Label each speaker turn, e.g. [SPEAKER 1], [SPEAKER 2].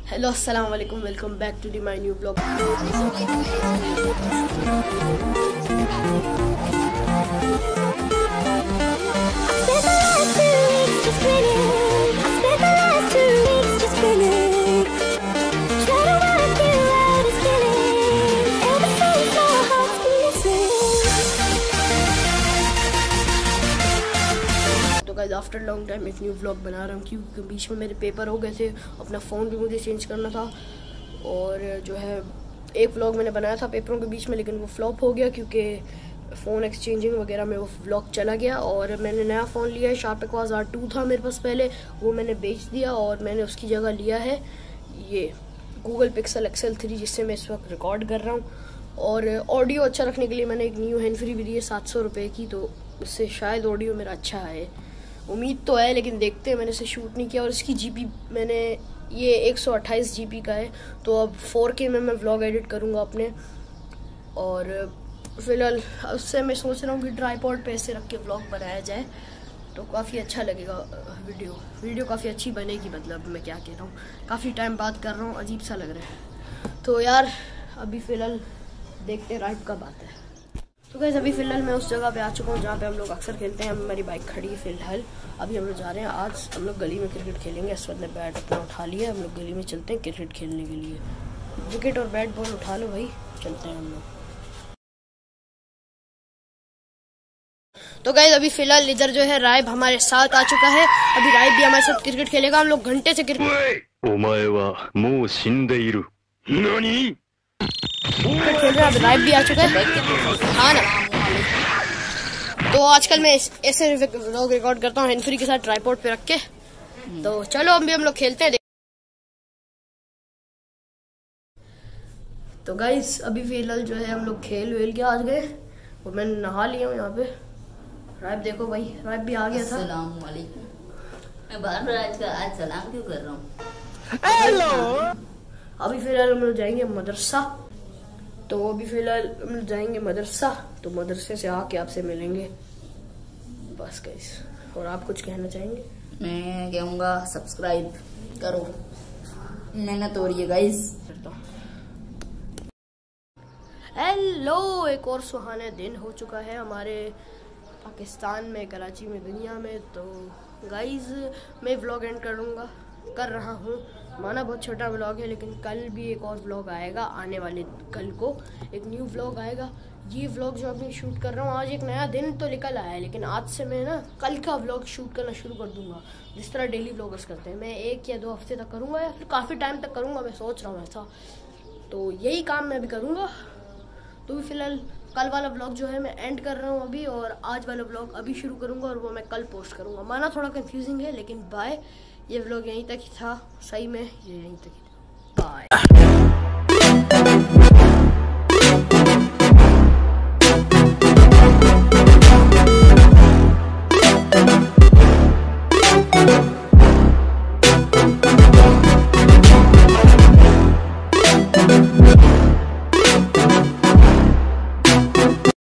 [SPEAKER 1] Hello अस्सलाम वालेकुम, welcome back to the my new blog. After long time एक new vlog बना रहा हूँ क्योंकि बीच में मेरे पेपर हो गए थे। अपना फ़ोन भी मुझे चेंज करना था और जो है एक व्लॉग मैंने बनाया था पेपरों के बीच में, लेकिन वो फ्लॉप हो गया क्योंकि फ़ोन एक्सचेंजिंग वगैरह में वो व्लॉग चला गया। और मैंने नया फ़ोन लिया है, शार्प एक्वास R2 था मेरे पास पहले, वो मैंने बेच दिया और मैंने उसकी जगह लिया है ये गूगल पिक्सल XL 3 जिससे मैं इस वक्त रिकॉर्ड कर रहा हूँ। और ऑडियो अच्छा रखने के लिए मैंने एक न्यू हैंड फ्री भी दी है 700 रुपये की, तो उससे शायद ऑडियो मेरा अच्छा आए, उम्मीद तो है, लेकिन देखते हैं। मैंने इसे शूट नहीं किया और इसकी जीबी मैंने ये 128 जीबी का है, तो अब 4K में मैं व्लॉग एडिट करूँगा अपने। और फिलहाल उससे मैं सोच रहा हूँ कि ट्राइपॉड पे ऐसे रख के व्लॉग बनाया जाए तो काफ़ी अच्छा लगेगा। वीडियो काफ़ी अच्छी बनेगी, मतलब मैं क्या कह रहा हूँ, काफ़ी टाइम बात कर रहा हूँ, अजीब सा लग रहा है। तो यार अभी फ़िलहाल देखते हैं राइड कब आता है। तो गाइस अभी फ़िलहाल मैं उस जगह पे आ चुका हूँ जहाँ पे हम लोग अक्सर खेलते हैं। हमारी बाइक खड़ी है फ़िलहाल, अभी हम लोग जा रहे हैं। आज हम लोग गली में क्रिकेट खेलेंगे। इस वक्त ने बैट अपना उठा लिया, हम लोग गली में चलते हैं क्रिकेट खेलने के लिए। विकेट और बैट बॉल उठा लो भाई, चलते हैं हम लोग। तो गाइस अभी फ़िलहाल इधर जो है राइब हमारे साथ आ चुका है। अभी राइब भी हमारे साथ क्रिकेट खेलेगा। हम लोग घंटे से क्रिकेट खेल रहे हैं। अब राइब भी आ चुका है, हाँ ना। तो आजकल मैं ऐसे व्लॉग रिकॉर्ड करता हूँ हैंड फ्री के साथ ट्राइपॉड पे रख के। तो चलो अभी हम लोग खेलते हैं। तो गाइस अभी फिलहाल जो है हम लोग खेल वेल के आ गए और मैं नहा लिया हूँ यहाँ पे। राइब देखो भाई, राइब भी आ गया था।
[SPEAKER 2] अस्सलाम वालेकुम। मैं बार-बार आज सलाम क्यों कर रहा हूँ?
[SPEAKER 1] हेलो। अभी फिलहाल हम लोग जाएंगे मदरसा, तो अभी फिलहाल हम लोग जाएंगे मदरसा, तो मदरसे से आके आपसे मिलेंगे बस गाइस। और आप कुछ कहना चाहेंगे?
[SPEAKER 2] मैं कहूँगा सब्सक्राइब करो, मेहनत हो रही है गाइस।
[SPEAKER 1] हेलो, एक और सुहाना दिन हो चुका है हमारे पाकिस्तान में, कराची में, दुनिया में। तो गाइस मैं व्लॉग एंड कर रहा हूँ। माना बहुत छोटा व्लॉग है, लेकिन कल भी एक और व्लॉग आएगा। आने वाले कल को एक न्यू व्लॉग आएगा। ये व्लॉग जो अभी शूट कर रहा हूँ, आज एक नया दिन तो निकल आया है, लेकिन आज से मैं ना कल का व्लॉग शूट करना शुरू कर दूंगा, जिस तरह डेली व्लॉगर्स करते हैं। मैं 1 या 2 हफ्ते तक करूँगा या फिर काफ़ी टाइम तक करूँगा, मैं सोच रहा हूँ ऐसा। तो यही काम मैं अभी करूँगा। तो फिलहाल कल वाला व्लॉग जो है मैं एंड कर रहा हूँ अभी, और आज वाला व्लॉग अभी शुरू करूँगा और वो मैं कल पोस्ट करूँगा। माना थोड़ा कंफ्यूजिंग है, लेकिन बाय, ये व्लॉग यहीं तक ही था। सही में ये यहीं तक ही था। बाय।